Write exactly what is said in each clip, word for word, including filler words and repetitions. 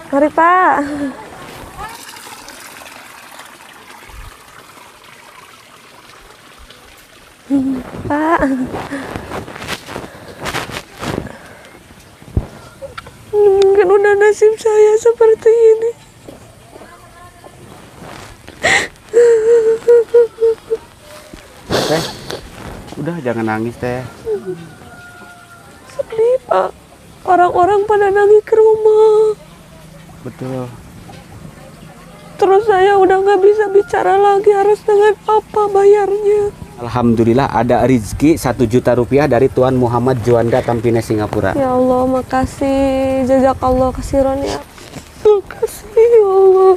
Mari Pak. Pak. Mungkin udah nasib saya seperti ini. Teh, udah jangan nangis teh. Sedih Pak. Orang-orang pada nangis ke rumah. Betul. Terus saya udah nggak bisa bicara lagi, harus dengan apa bayarnya. Alhamdulillah ada rezeki satu juta rupiah dari Tuan Muhammad Juanda Tampines Singapura. Ya Allah, makasih. Jazakallah khairan ya. Makasih ya Allah.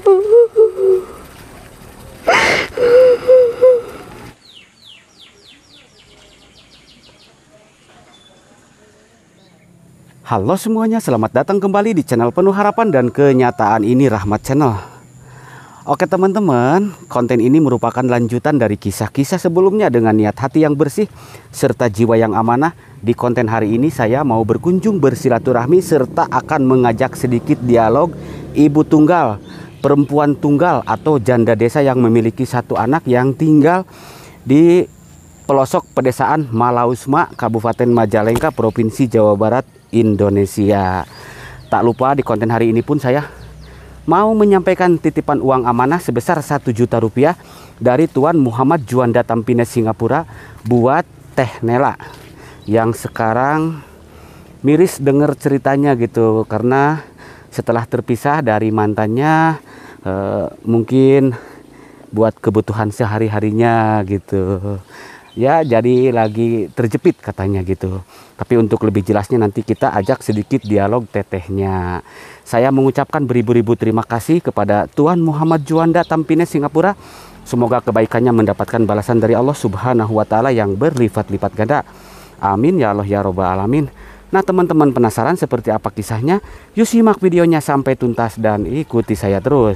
Halo semuanya, selamat datang kembali di channel penuh harapan dan kenyataan ini Rahmat Channel. Oke teman-teman, konten ini merupakan lanjutan dari kisah-kisah sebelumnya dengan niat hati yang bersih serta jiwa yang amanah. Di konten hari ini saya mau berkunjung bersilaturahmi serta akan mengajak sedikit dialog ibu tunggal, perempuan tunggal atau janda desa yang memiliki satu anak yang tinggal di pelosok pedesaan Malausma, Kabupaten Majalengka, Provinsi Jawa Barat, Indonesia. Tak lupa di konten hari ini pun saya mau menyampaikan titipan uang amanah sebesar satu juta rupiah dari Tuan Muhammad Juanda Tampines Singapura buat Teh Nela yang sekarang miris denger ceritanya gitu, karena setelah terpisah dari mantannya eh, mungkin buat kebutuhan sehari-harinya gitu ya, jadi lagi terjepit katanya gitu. Tapi untuk lebih jelasnya nanti kita ajak sedikit dialog tetehnya. Saya mengucapkan beribu-ribu terima kasih kepada Tuan Muhammad Juanda Tampines Singapura. Semoga kebaikannya mendapatkan balasan dari Allah Subhanahu wa Ta'ala yang berlipat-lipat ganda. Amin ya Allah ya Rabbal alamin. Nah teman-teman, penasaran seperti apa kisahnya? Yuk simak videonya sampai tuntas dan ikuti saya terus.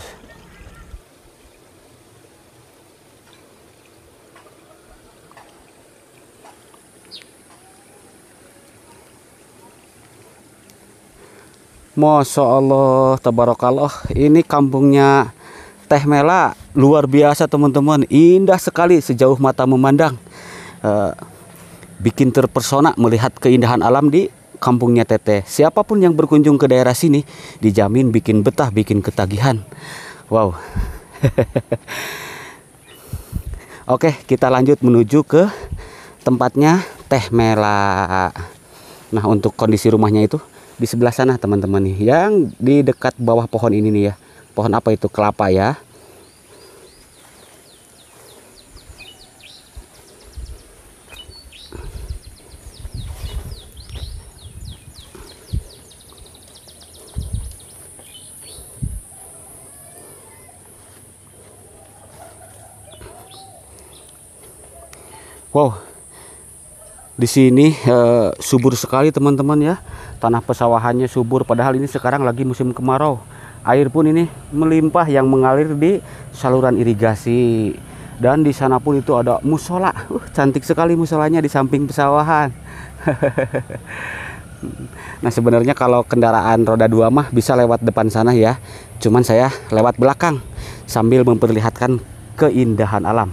Masya Allah, tabarakallah. Ini kampungnya Teh Mela luar biasa teman-teman, indah sekali sejauh mata memandang. Uh, bikin terpesona melihat keindahan alam di kampungnya Teteh. Siapapun yang berkunjung ke daerah sini dijamin bikin betah, bikin ketagihan. Wow. Oke, kita lanjut menuju ke tempatnya Teh Mela. Nah, untuk kondisi rumahnya itu di sebelah sana teman-teman nih, yang di dekat bawah pohon ini nih ya. Pohon apa itu? Kelapa ya. Wow. Di sini eh, subur sekali teman-teman ya. Tanah pesawahannya subur, padahal ini sekarang lagi musim kemarau. Air pun ini melimpah yang mengalir di saluran irigasi. Dan di sana pun itu ada musola. Uh, cantik sekali musolanya di samping pesawahan. Nah sebenarnya kalau kendaraan roda dua mah bisa lewat depan sana ya. Cuman saya lewat belakang sambil memperlihatkan keindahan alam.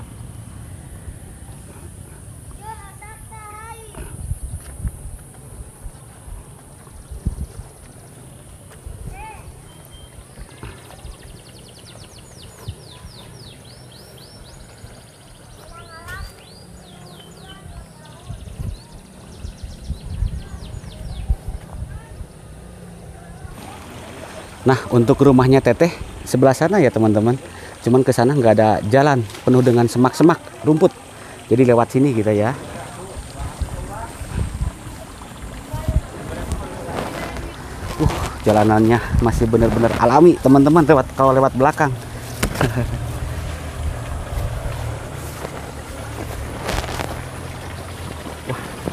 Nah untuk rumahnya Teteh sebelah sana ya teman-teman. Cuman ke sana nggak ada jalan, penuh dengan semak-semak, rumput. Jadi lewat sini kita ya. Uh, jalanannya masih benar-benar alami teman-teman, lewat kalau lewat belakang.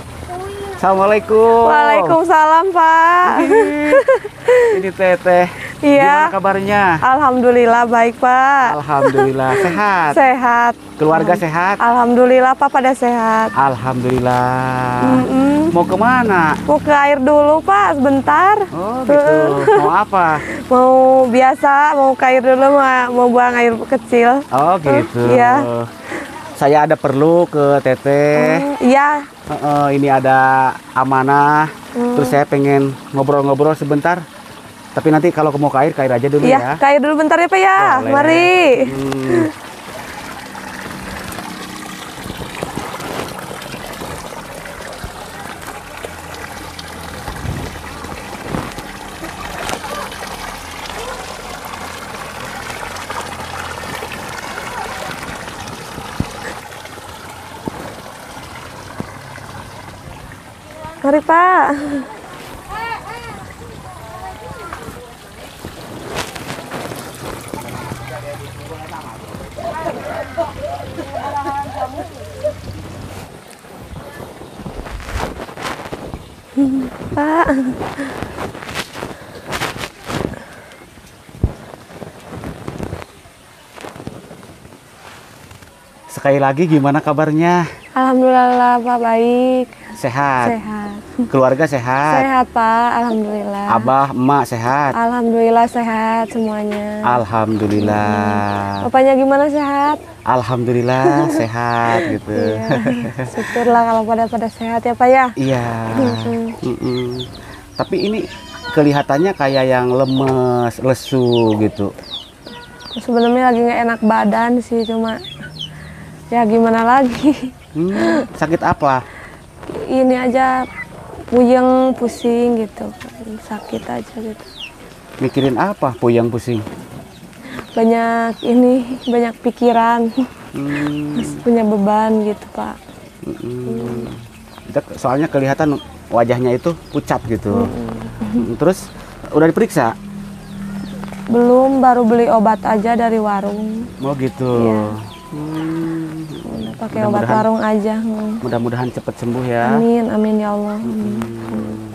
Assalamualaikum. Waalaikumsalam Pak. Ini Teteh. Iya. Gimana kabarnya? Alhamdulillah baik, Pak. Alhamdulillah sehat. Sehat. Keluarga sehat? Alhamdulillah, Pak, pada sehat. Alhamdulillah. Mm-mm. Mau kemana? Mau ke air dulu, Pak, sebentar. Oh gitu. Mau apa? Mau biasa, mau ke air dulu, mau, mau buang air kecil. Oh gitu. Iya. Saya ada perlu ke Teteh. Oh, iya. Uh, ini ada amanah. Hmm. Terus saya pengen ngobrol-ngobrol sebentar. Tapi nanti kalau mau ke air, ke air aja dulu Iya, ya. ke air dulu bentar ya, Pak ya. Boleh. Mari. Hmm. Mari, Pak. Pak. Sekali lagi gimana kabarnya? Alhamdulillah, Pak, baik. Sehat? Sehat. Keluarga sehat? Sehat, Pak. Alhamdulillah. Abah, emak sehat? Alhamdulillah sehat semuanya. Alhamdulillah. Bapaknya gimana, sehat? Alhamdulillah sehat gitu. Iya. Syukurlah kalau pada pada sehat ya, Pak ya. Iya. Mm-mm. Mm-mm. Tapi ini kelihatannya kayak yang lemes, lesu gitu. Sebenarnya lagi nggak enak badan sih, cuma ya gimana lagi. Hmm, sakit apa? Ini aja puyeng, pusing gitu, sakit aja gitu. Mikirin apa? Puyeng pusing. Banyak ini, banyak pikiran, Hmm. punya beban gitu, Pak. Mm-mm. Kita- Soalnya kelihatan wajahnya itu pucat gitu. Mm, Terus udah diperiksa? Belum, baru beli obat aja dari warung. Oh gitu. Iya. Hmm. Udah pakai obat Mudah-mudahan- warung aja. Hmm. Mudah-mudahan cepat sembuh ya. Amin, amin ya Allah. Hmm.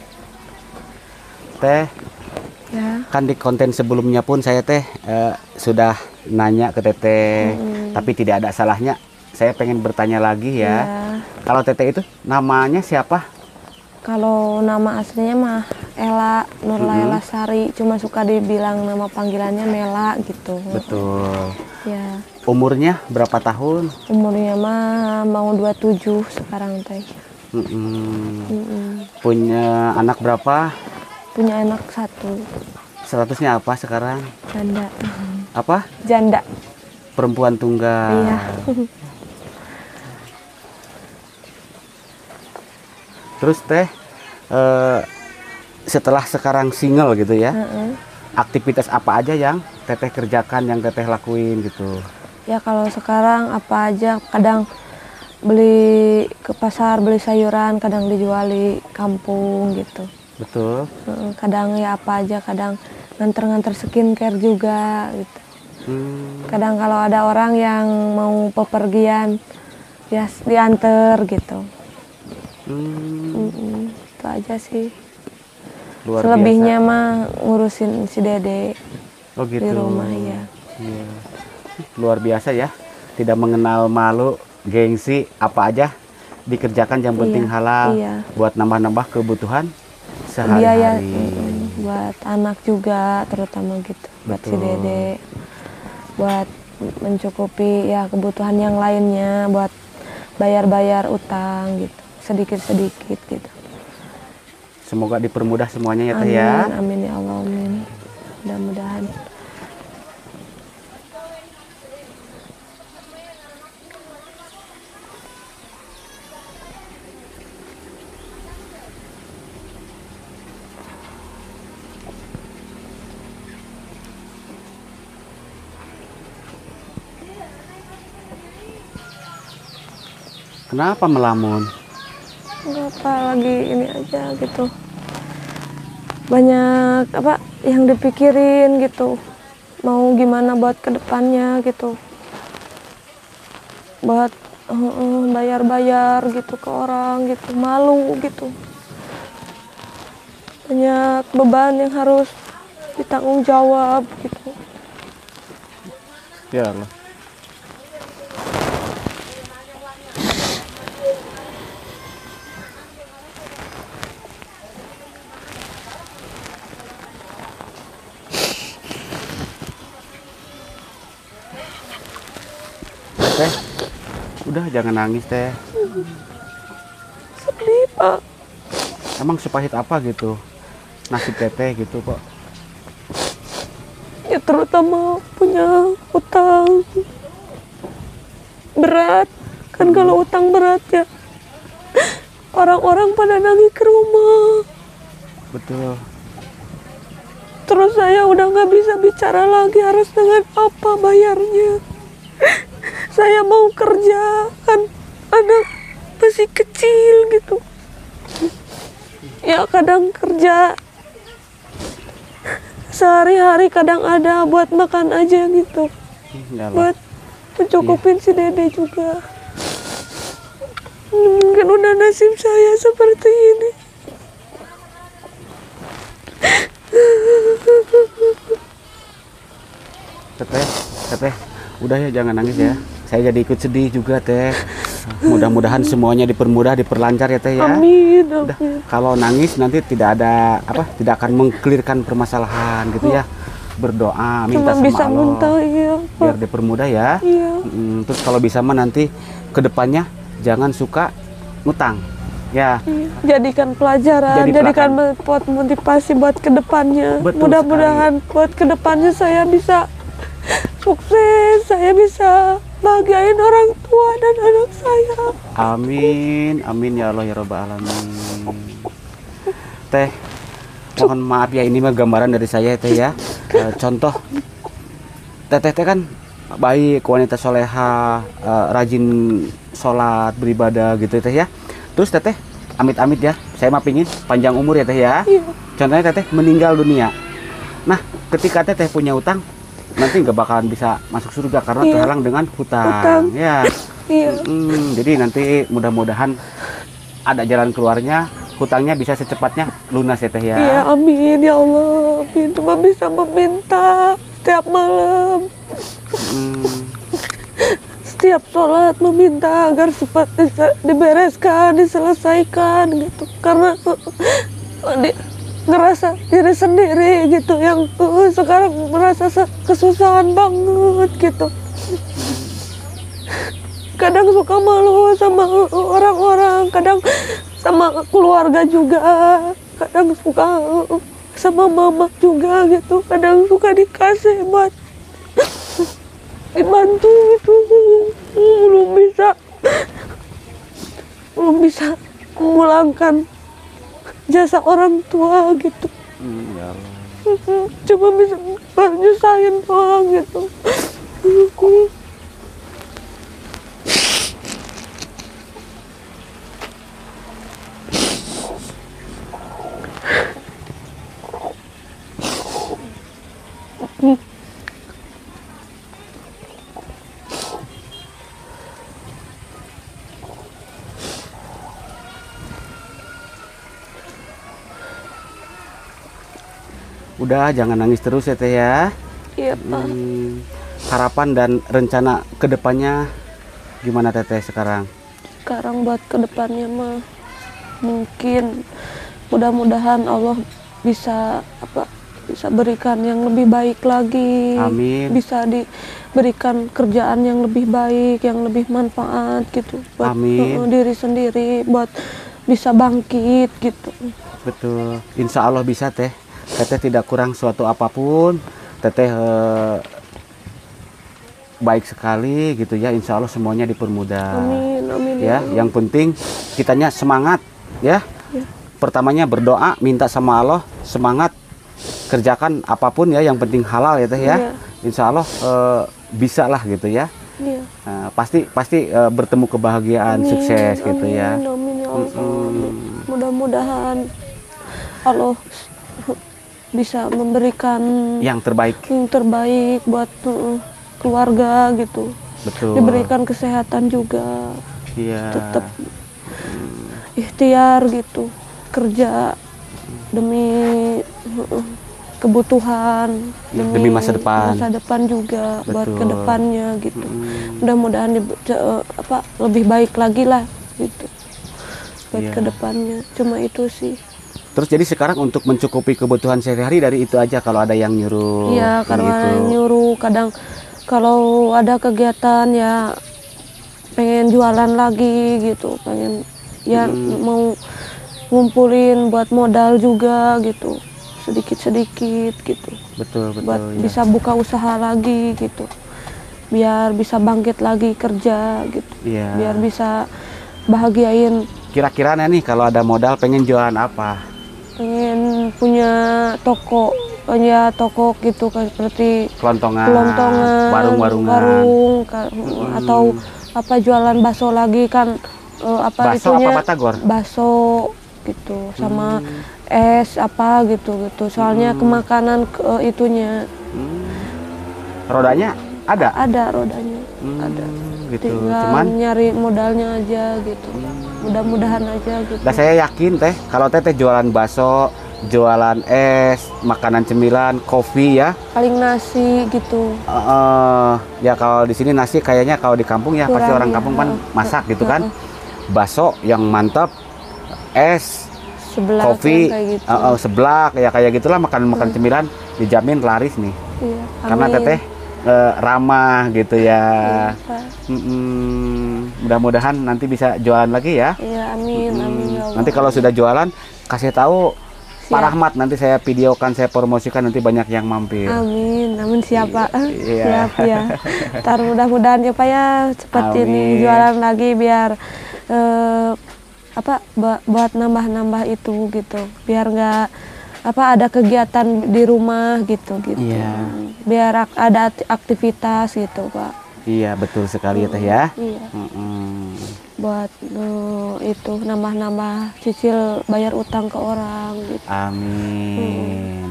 Teh, Ya. kan di konten sebelumnya pun saya teh eh, sudah nanya ke Teteh, tapi tidak ada salahnya. Saya pengen bertanya lagi ya. Ya. Kalau Teteh itu namanya siapa? Kalau nama aslinya mah Ela Nurlaila Sari, cuma suka dibilang nama panggilannya Mela gitu. Betul. Ya. Umurnya berapa tahun? Umurnya mah mau dua puluh tujuh sekarang teh. Mm-mm. Mm-mm. Punya anak berapa? Punya anak satu, Statusnya apa sekarang? janda. Apa? Janda. Perempuan tunggal. Iya. Terus Teh, eh, setelah sekarang single gitu ya, Heeh. aktivitas apa aja yang Teteh kerjakan, yang Teteh lakuin gitu? Ya kalau sekarang apa aja, kadang beli ke pasar beli sayuran, kadang dijual di kampung gitu. Betul. Heeh, kadang ya apa aja, kadang nganter-nganter skincare juga gitu. Hmm, Kadang kalau ada orang yang mau pepergian ya diantar gitu. hmm, Mm-mm, itu aja sih. luar Selebihnya biasa. mah ngurusin si Dede Oh gitu. di rumah ya. Iya. Luar biasa ya. Tidak mengenal malu, gengsi, apa aja dikerjakan yang penting Iya, halal iya. buat nambah-nambah kebutuhan Biaya sehari-hari. mm, buat anak juga terutama gitu, buat si Betul. Dede, buat mencukupi ya kebutuhan yang lainnya, buat bayar-bayar utang gitu, sedikit-sedikit gitu. Semoga dipermudah semuanya ya Teh Amin, ya. amin ya Allah, amin. Mudah-mudahan. Kenapa melamun? Enggak apa, lagi ini aja gitu. Banyak apa yang dipikirin gitu. Mau gimana buat kedepannya gitu. Buat eh, eh, bayar-bayar gitu ke orang gitu, malu gitu. Banyak beban yang harus ditanggung jawab gitu. Ya Allah. Teh, udah jangan nangis teh. Sedih Pak. Emang sepahit apa gitu nasib teteh gitu kok? Ya terutama punya utang berat kan. Hmm. Kalau utang berat ya orang-orang pada nagih ke rumah. Betul. Terus saya udah nggak bisa bicara lagi, harus dengan apa bayarnya. Saya mau kerja kan, anak masih kecil gitu. Ya kadang kerja sehari-hari, kadang ada buat makan aja gitu, Ya Allah. buat mencukupin si dede juga. Mungkin udah nasib saya seperti ini. Teteh, teteh, udah ya jangan nangis ya. Saya jadi ikut sedih juga teh. Mudah-mudahan semuanya dipermudah, diperlancar ya teh ya. Amin, Udah, amin. kalau nangis nanti tidak ada apa, tidak akan mengklirkan permasalahan gitu ya. Berdoa, minta Cuma sama bisa Allah minta, iya Pak. biar dipermudah ya. Iya. Mm, terus kalau bisa mah nanti kedepannya jangan suka ngutang ya. Iya. Jadikan pelajaran, Jadi jadikan pelajaran. buat motivasi buat kedepannya. Betul Mudah-mudahan buat kedepannya saya bisa sukses, saya bisa bahagiain orang tua dan anak saya. Amin, amin ya Allah ya Rabbal alamin. Teh, mohon maaf ya, ini mah gambaran dari saya teh ya. E, contoh, teteh teh kan baik, wanita soleha, e, rajin sholat, beribadah gitu teh ya. Terus teteh, amit-amit ya, saya mah pingin panjang umur ya teh ya. Iya. Contohnya teteh meninggal dunia. Nah, ketika teteh punya utang, nanti nggak bakalan bisa masuk surga karena Iya. terhalang dengan hutang. Hutang. Ya. Iya. Mm, jadi nanti mudah-mudahan ada jalan keluarnya, hutangnya bisa secepatnya lunas ya teh ya. Iya, amin ya Allah. Amin. Cuma bisa meminta setiap malam, Mm, setiap sholat meminta agar cepat bisa dibereskan, diselesaikan gitu. Karena uh, di, ngerasa diri sendiri gitu yang uh, sekarang merasa se- kesusahan banget gitu. Kadang suka malu sama orang-orang, kadang sama keluarga juga, kadang suka uh, sama mama juga gitu, kadang suka dikasih buat dibantu gitu. Belum bisa belum bisa memulangkan jasa orang tua gitu. mm, ya Allah. Cuma bisa nyusahin doang gitu. Udah jangan nangis terus ya teh ya. Iya Pak. Hmm, harapan dan rencana kedepannya gimana teteh sekarang? Sekarang buat kedepannya mah mungkin mudah-mudahan Allah bisa apa bisa berikan yang lebih baik lagi. Amin. Bisa diberikan kerjaan yang lebih baik, yang lebih manfaat gitu buat Amin. uh, diri sendiri, buat bisa bangkit gitu. Betul, insya Allah bisa teh. Teteh tidak kurang suatu apapun. Teteh eh, baik sekali gitu ya. Insya Allah semuanya dipermudah. Amin, amin Ya, Allah. yang penting kitanya semangat ya. Ya. Pertamanya berdoa, minta sama Allah, semangat kerjakan apapun ya. Yang penting halal ya teh ya. Iya. Insya Allah eh, bisa lah gitu ya. Iya. Nah, pasti pasti eh, bertemu kebahagiaan, Amin, sukses gitu amin, ya. Amin ya Allah. Mm-mm. Mudah-mudahan Allah bisa memberikan Yang terbaik. yang terbaik buat uh, keluarga gitu. Betul. Diberikan kesehatan juga, Iya. tetap ikhtiar gitu, kerja demi uh, kebutuhan demi masa depan. Masa depan juga. Betul. Buat kedepannya gitu. Hmm. Mudah-mudahan di- ce- apa lebih baik lagi lah gitu. Buat Iya. kedepannya. Cuma itu sih. Terus jadi sekarang untuk mencukupi kebutuhan sehari-hari dari itu aja kalau ada yang nyuruh. Iya, ini kalau ada itu. yang nyuruh, kadang kalau ada kegiatan ya pengen jualan lagi gitu, pengen ya Hmm. mau ngumpulin buat modal juga gitu, sedikit-sedikit gitu, Betul, betul. buat Ya. bisa buka usaha lagi gitu, biar bisa bangkit lagi kerja gitu, Iya. biar bisa bahagiain, Kira-kira nih kalau ada modal pengen jualan apa? pengen punya toko, punya toko gitu kayak seperti Kelontongan, kelontongan, warung-warungan. warung, ka- Mm-mm. atau apa jualan bakso lagi kan, eh, apa Bakso itunya apa batagor? bakso gitu, sama Hmm. es apa gitu gitu. Soalnya Hmm. kemakanan ke itunya Hmm. Rodanya ada? ada rodanya, Hmm, ada. gitu. Tinggal Cuman nyari modalnya aja gitu. Mudah-mudahan aja gitu. dah saya yakin teh kalau teh teh jualan bakso, jualan es, makanan cemilan, kopi ya. Paling nasi gitu. Eh, eh, ya kalau di sini nasi kayaknya kalau di kampung ya pasti Kurang, orang ya. kampung kan Heeh. masak gitu kan. Heeh. Bakso yang mantap, es, Sebelah kopi, kayak gitu. eh, eh, seblak ya kayak gitulah makanan-makanan cemilan dijamin laris nih. Iya, Karena amin. teteh eh, ramah gitu ya. Iya, Pak. Mm-mm. Mudah-mudahan nanti bisa jualan lagi ya. Iya, amin, Mm. amin ya Allah. Nanti kalau sudah jualan kasih tahu Pak Siap. Rahmat, nanti saya videokan, saya promosikan, nanti banyak yang mampir. Amin, amin siapa? Iya. Siap ya. Ntar mudah-mudahan ya Pak ya cepat Amin. ini jualan lagi biar eh, apa bu- buat nambah-nambah itu gitu. Biar nggak apa ada kegiatan di rumah gitu gitu. Iya. Biar ak- ada ati- aktivitas gitu Pak. Iya betul sekali ya teh ya. Iya. Mm-mm. Buat eh, itu nambah-nambah cicil bayar utang ke orang gitu. Amin.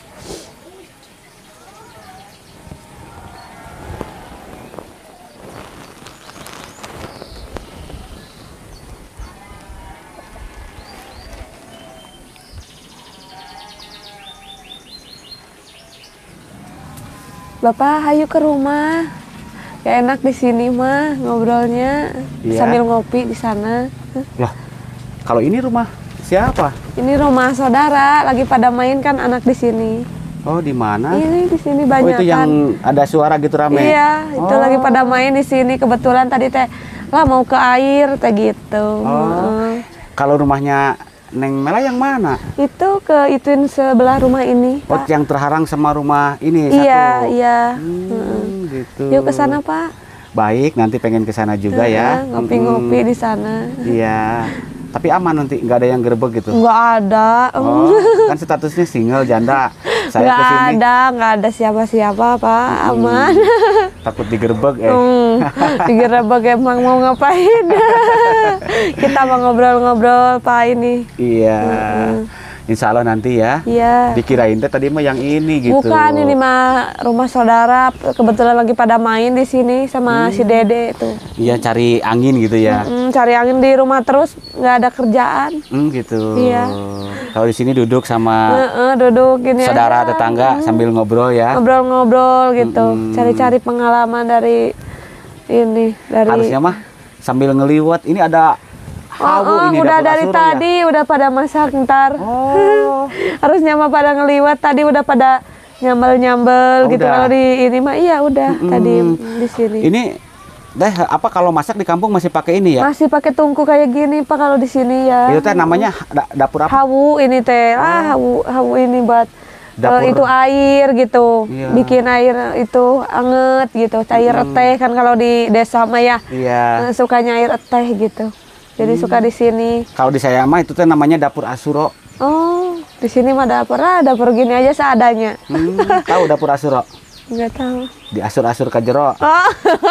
Bapak, hayu ke rumah. Ya enak di sini mah ngobrolnya Iya. sambil ngopi di sana. Lah, kalau ini rumah siapa? Ini rumah saudara, lagi pada main kan anak di sini. Oh, di mana? Ini di sini Oh, banyak itu kan. yang ada suara gitu rame. Iya, itu Oh. lagi pada main di sini. Kebetulan tadi teh lah mau ke air teh gitu. Oh. Heeh. Kalau rumahnya Neng Mela yang mana? Itu ke ituin sebelah rumah ini, Oh, Pak. yang terharang sama rumah ini Iya, satu. iya. Hmm, Heeh. gitu. Yuk ke sana, Pak. Baik, nanti pengen ke sana juga ya. Heeh, ngopi-ngopi Mm-mm. di sana. Iya. Tapi aman nanti, nggak ada yang gerebek gitu. Enggak ada. Oh, kan statusnya single janda. Saya Nggak kesini ada, nggak ada siapa-siapa, Pak. Hmm. Aman. takut digerebek eh. Hmm, digerebek emang mau ngapain? Kita mau ngobrol-ngobrol, Pak ini. Iya. Mm-mm. Insya Allah nanti ya. Iya. Dikirain teh tadi mah yang ini gitu. Bukan, ini mah rumah saudara. Kebetulan lagi pada main di sini sama si Dede itu. Iya, cari angin gitu ya. Mm, cari angin di rumah terus, nggak ada kerjaan. Hmm, gitu. Iya. Kalau di sini duduk sama Heeh, duduk gini saudara aja. tetangga sambil ngobrol ya. Ngobrol-ngobrol gitu. Mm-mm. Cari-cari pengalaman dari ini, dari Harusnya mah sambil ngeliwat. Ini ada hawu Oh, oh, ini udah dapur dari Asuro tadi udah pada masak ntar. Oh. Harusnya mah pada ngeliwat tadi udah pada nyambel-nyambel Oh, gitu. udah. Kalau di ini mah iya udah Mm-mm. tadi di sini. Ya. Ini deh apa kalau masak di kampung masih pakai ini ya? Masih pakai tungku kayak gini Pak kalau di sini ya. Itu teh namanya da- dapur apa? Hawu ini teh. Ah, hawu hawu ini buat Dapur. eh, itu air gitu. Iya. Bikin air itu anget gitu. Air Mm. teh kan kalau di desa mah ya. Iya. eh, Sukanya air teh gitu. Jadi suka di sini. Kalau di saya mah itu teh namanya dapur Asuro. Oh, di sini mah dapur, ah, dapur gini aja seadanya. Hmm, tahu dapur Asuro? Nggak tahu. Di asur-asur ke jero. Oh,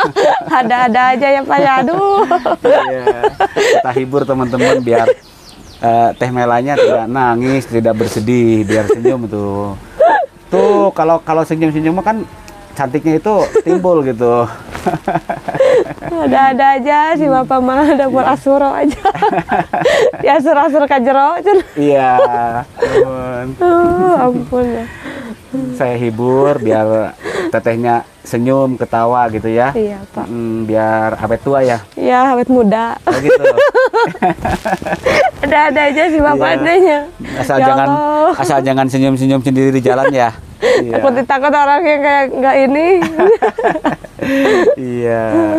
ada-ada aja ya Pak ya. Aduh. Iya. Kita hibur teman-teman biar eh, Teh Melanya tidak nangis, tidak bersedih, biar senyum tuh. Tuh kalau kalau senyum-senyum mah kan cantiknya itu timbul gitu. Ada-ada aja si Bapak mah dapur Asuro aja. Di asur-asur kajero. Iya. Ampun. Oh, ampun ya. Saya hibur biar tetehnya senyum, ketawa gitu ya. Iya, Pak. Mm, biar awet tua ya. Iya, awet muda. Oh, gitu. Ada-ada aja sih Bapak Iya. adanya. Asal Ya jangan Allah. asal jangan senyum-senyum sendiri di jalan ya. Iya. Takut ditakut orang yang kayak nggak ini. Iya.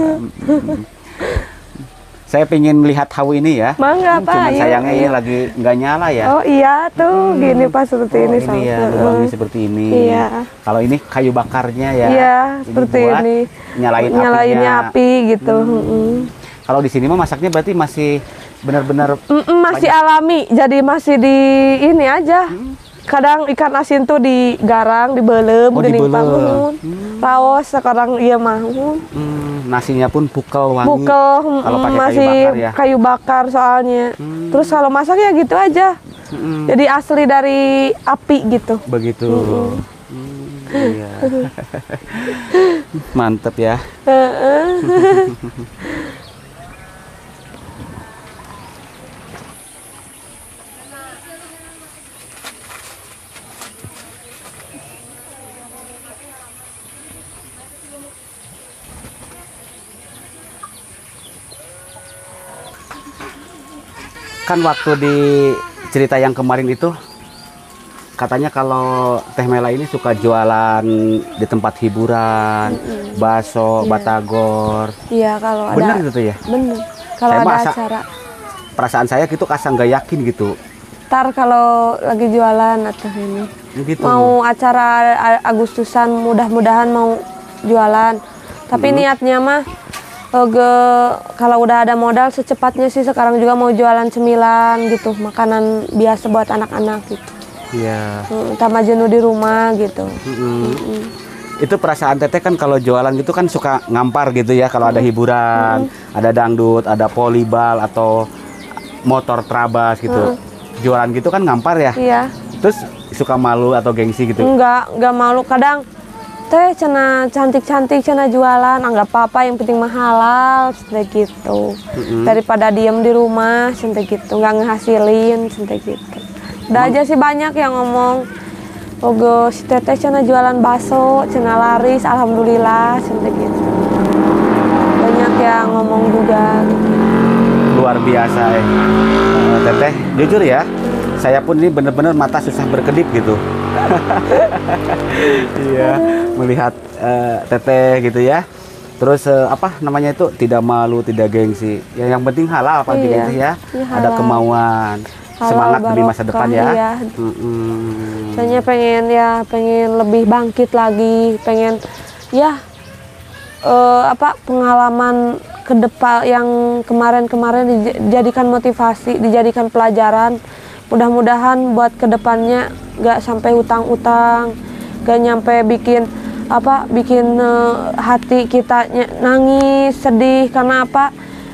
Saya pengen melihat hawu ini ya. Mangga, Pak. Cuman Iya, sayangnya iya. ini lagi nggak nyala ya. Oh iya tuh, gini Pak seperti Oh, ini. ini ya, Heeh. lubangnya seperti ini. Iya. Kalau ini kayu bakarnya ya. Iya, seperti buat ini. Nyalain Nyalainnya apinya. api gitu. Hmm. Mm-mm. Kalau di sini mah masaknya berarti masih benar-benar Mm-mm, masih banyak. alami, jadi masih di ini aja. Kadang ikan asin tuh digarang, dibelem, Oh, geuning dibelem. panghun. Raos sekarang iya mahun. hmm, nasinya pun pukel wangi. Bukel, Kalau mm, pakai masih kayu bakar ya. kayu bakar soalnya. Hmm. Terus kalau masak ya gitu aja. Mm-mm. Jadi asli dari api gitu. Begitu. Hmm, iya. Mantep ya. Heeh. Kan waktu di cerita yang kemarin itu katanya kalau Teh Mela ini suka jualan di tempat hiburan, bakso, Iya. batagor. Iya kalau ada. Bener gitu ya? Bener. Kalau Saya ada masa- acara. Perasaan saya gitu kasar nggak yakin gitu. Ntar kalau lagi jualan atau ini. Gitu. Mau acara A- Agustusan mudah-mudahan mau jualan. Tapi Hmm. niatnya mah oge kalau udah ada modal secepatnya sih sekarang juga mau jualan cemilan gitu, makanan biasa buat anak-anak gitu. Iya. Hmm, tambah jenuh di rumah gitu. Mm-mm. Itu perasaan Teteh kan kalau jualan gitu kan suka ngampar gitu ya kalau ada hiburan, ada dangdut, ada volleyball atau motor trabas gitu. Jualan gitu kan ngampar ya. Iya. Terus suka malu atau gengsi gitu. Enggak, enggak malu. Kadang teh cena cantik-cantik cena jualan, anggap apa yang penting mah halal, seperti gitu. Mm-mm. Daripada diem di rumah, seperti gitu, nggak ngehasilin, seperti gitu. Udah aja sih banyak yang ngomong, ogo si teteh cena jualan bakso, cena laris, alhamdulillah, seperti gitu. Banyak yang ngomong juga. Gitu. Luar biasa ya. Eh, Teteh, jujur ya, saya pun ini benar-benar mata susah berkedip gitu. Iya, melihat eh, Teteh gitu ya. Terus eh, apa namanya itu tidak malu, tidak gengsi. Ya, yang penting halal apa Iya. gitu ya. Iya, Ada halal. kemauan, Halal, semangat demi masa barokah, depan ya. iya. Mm-mm. Soalnya pengen ya, pengen lebih bangkit lagi, pengen ya eh, apa pengalaman ke depan yang kemarin-kemarin dijadikan motivasi, dijadikan pelajaran. Mudah-mudahan buat kedepannya nggak sampai utang-utang, nggak nyampe bikin apa, bikin eh, hati kita ny- nangis, sedih karena apa?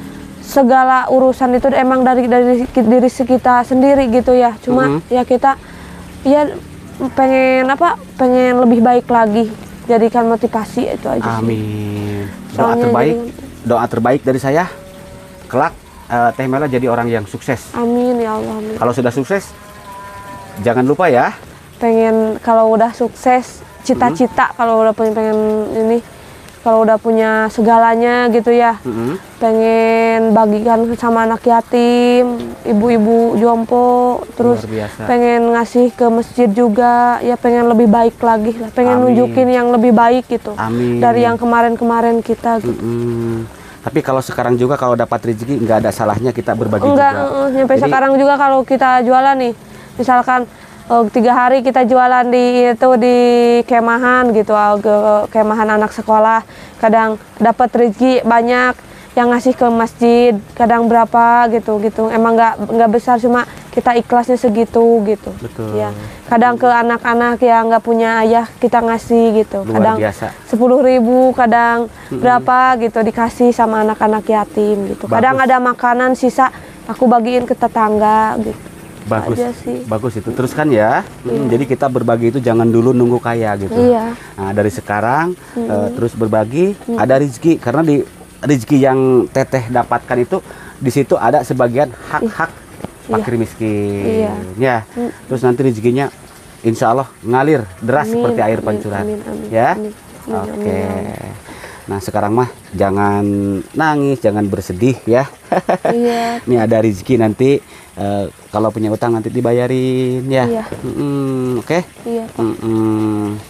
Segala urusan itu emang dari dari diri kita sendiri gitu ya. Cuma Mhm. ya kita ya pengen apa? Pengen lebih baik lagi. Jadikan motivasi itu aja sih. Amin. Doa Soalnya terbaik, jadi- doa terbaik dari saya. Kelak eh, Teh Mela jadi orang yang sukses. Amin ya Allah. Amin. Kalau sudah sukses, jangan lupa ya. Pengen kalau udah sukses, cita-cita kalau udah punya pengen ini, kalau udah punya segalanya gitu ya. Mm-mm. Pengen bagikan sama anak yatim, ibu-ibu jompo, terus Luar biasa. pengen ngasih ke masjid juga, ya pengen lebih baik lagi lah, pengen Amin. nunjukin yang lebih baik gitu Amin. dari yang kemarin-kemarin kita gitu. Mm-mm. Tapi kalau sekarang juga kalau dapat rezeki nggak ada salahnya kita berbagi Enggak, juga. uh, sampai Jadi, sekarang juga kalau kita jualan nih, misalkan uh, tiga hari kita jualan di itu di kemahan gitu, uh, ke kemahan anak sekolah, kadang dapat rezeki banyak, yang ngasih ke masjid, kadang berapa gitu gitu. Emang nggak nggak besar, cuma kita ikhlasnya segitu gitu. Betul. Ya, kadang ke anak-anak yang nggak punya ayah kita ngasih gitu. Luar Kadang biasa. sepuluh ribu, kadang berapa gitu dikasih sama anak-anak yatim gitu. Kadang Bagus. ada makanan sisa aku bagiin ke tetangga gitu. bagus, aja sih. bagus itu. Teruskan ya. Mm, Jadi kita berbagi itu jangan dulu nunggu kaya gitu. Iya. Nah, dari sekarang eh, terus berbagi, ada rezeki karena di rezeki yang Teteh dapatkan itu di situ ada sebagian hak-hak fakir miskin. Iya. Ya. Terus nanti rezekinya insya Allah ngalir deras Amin, seperti air amin, pancuran. amin, amin, Ya. amin, amin, Oke. amin, ya Allah. Nah sekarang mah jangan nangis, jangan bersedih ya. Iya. Ini ada rezeki nanti, eh, kalau punya utang nanti dibayarin ya. Iya. Mm-mm, Oke. Iya, Pak. Mm-mm.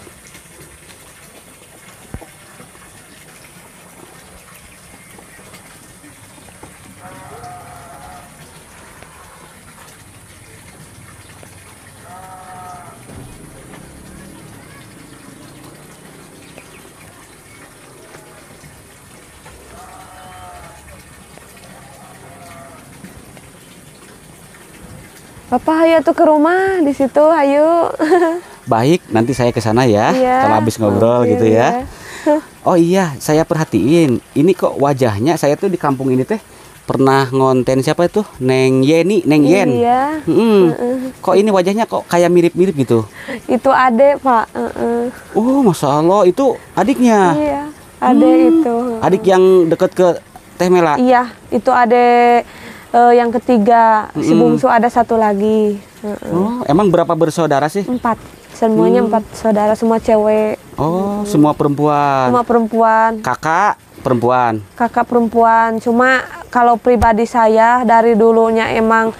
Bapak ayo tuh ke rumah di situ, ayo. Baik, nanti saya ke sana ya. Iya. Kalau habis ngobrol Oke, gitu ya. iya. Oh iya, saya perhatiin. Ini kok wajahnya saya tuh di kampung ini teh pernah ngonten siapa itu? Neng Yeni, Neng Yen. Iya. Mm-mm. Kok ini wajahnya kok kayak mirip-mirip gitu? Itu adek, Pak. Heeh. Oh, Masya Allah, itu adiknya. Iya, adek itu. Adik yang deket ke Teh Mela. Iya, itu adek eh, yang ketiga. Si Mm-mm. bungsu ada satu lagi. Heeh. Oh, emang berapa bersaudara sih? Empat. Semuanya empat saudara, semua cewek. Oh, semua perempuan. Semua perempuan. Kakak perempuan. Kakak perempuan. Cuma kalau pribadi saya dari dulunya emang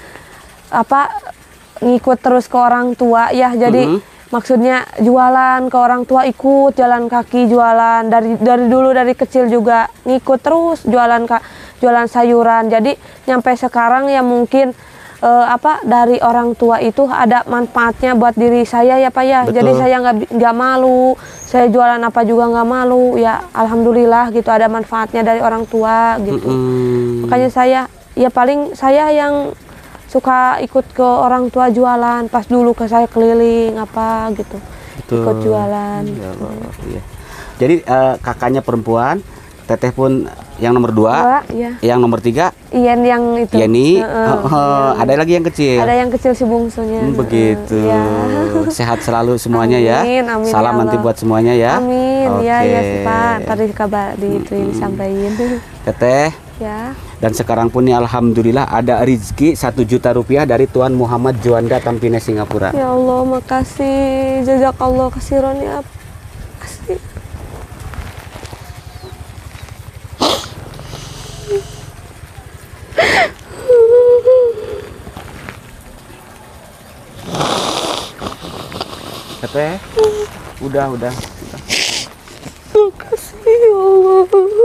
apa ngikut terus ke orang tua ya. Jadi Mhm. maksudnya jualan ke orang tua, ikut jalan kaki jualan dari dari dulu dari kecil juga ngikut terus jualan ka, jualan sayuran. Jadi nyampe sekarang ya mungkin eh, apa dari orang tua itu ada manfaatnya buat diri saya ya Pak ya. Betul. Jadi saya nggak bi- nggak malu, saya jualan apa juga nggak malu ya, alhamdulillah gitu ada manfaatnya dari orang tua gitu. Mm-mm. Makanya saya ya paling saya yang suka ikut ke orang tua jualan, pas dulu ke saya keliling apa gitu, Betul. ikut jualan. Ya Allah, iya. Jadi eh, kakaknya perempuan, Teteh pun yang nomor dua, Dua, ya. yang nomor tiga Ian yang itu. Yeni, Heeh, oh, oh, yang- ada lagi yang kecil. Ada yang kecil si bungsunya. Hmm, begitu. Heeh, ya. Sehat selalu semuanya ya. Amin, amin, Salam ya nanti Allah. buat semuanya ya. Amin, ya Oke. ya sih, Pak. Tadi kabar di itu ini sampaikan. Teteh, Ya. dan sekarang pun nih alhamdulillah ada rezeki satu juta rupiah dari Tuan Muhammad Juanda Tampines Singapura. Ya Allah, makasih. Jazakallah khairan ya. Makasih. Teteh, udah udah. Makasih ya Allah.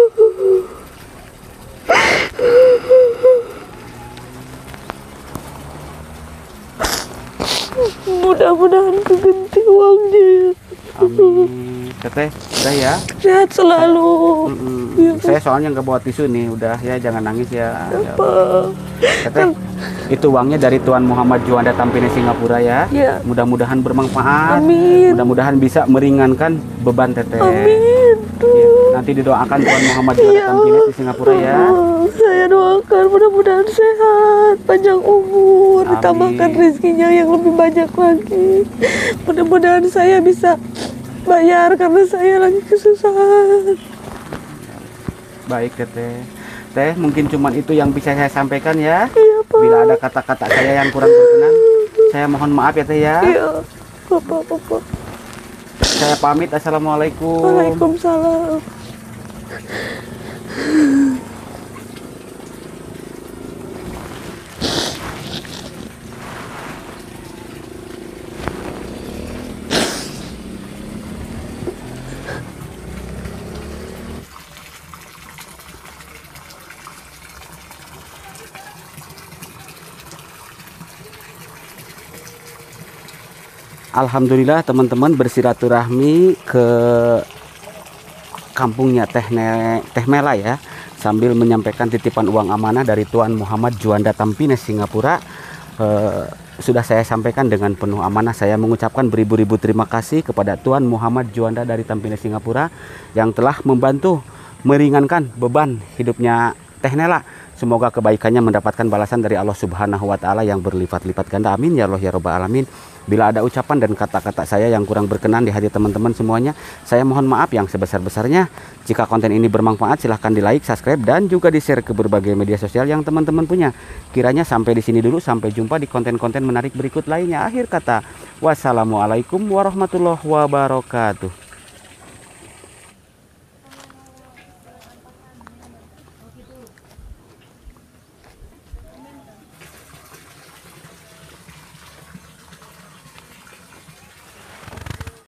Mudah-mudahan keganti uangnya ya. Amin. Teteh, udah ya. Sehat selalu. Mm-mm. Iya, Saya soalnya nggak bawa tisu nih, udah ya jangan nangis ya. Ya. Pak. Teteh, itu uangnya dari Tuan Muhammad Juanda Tampines Singapura ya. Ya. Mudah-mudahan bermanfaat. Amin. Mudah-mudahan bisa meringankan beban Teteh. Amin. Ya, nanti didoakan Tuan Muhammad Juanda Ya. Tampines di Singapura ya. Oh, saya doakan mudah-mudahan sehat, panjang umur, Amin. ditambahkan rezekinya yang lebih banyak lagi. Mudah-mudahan saya bisa bayar karena saya lagi kesusahan. Baik Teteh. Teh, mungkin cuman itu yang bisa saya sampaikan ya. Iya, Pak. Bila ada kata-kata saya yang kurang berkenan, saya mohon maaf ya Teh ya. Iya, Bapak-bapak. Saya pamit. Assalamualaikum. Waalaikumsalam. Alhamdulillah teman-teman bersilaturahmi ke kampungnya Teh, Ne- Teh Mela ya, sambil menyampaikan titipan uang amanah dari Tuan Muhammad Juanda Tampines Singapura. Eh, sudah saya sampaikan dengan penuh amanah. Saya mengucapkan beribu-ribu terima kasih kepada Tuan Muhammad Juanda dari Tampines Singapura yang telah membantu meringankan beban hidupnya Teh Nela. Semoga kebaikannya mendapatkan balasan dari Allah Subhanahu wa Ta'ala yang berlipat-lipat ganda. Amin ya Allah ya Rabbal Alamin. Bila ada ucapan dan kata-kata saya yang kurang berkenan di hati teman-teman semuanya, saya mohon maaf yang sebesar-besarnya. Jika konten ini bermanfaat, silahkan di like, subscribe, dan juga di share ke berbagai media sosial yang teman-teman punya. Kiranya sampai di sini dulu, sampai jumpa di konten-konten menarik berikut lainnya. Akhir kata, Wassalamualaikum warahmatullahi wabarakatuh.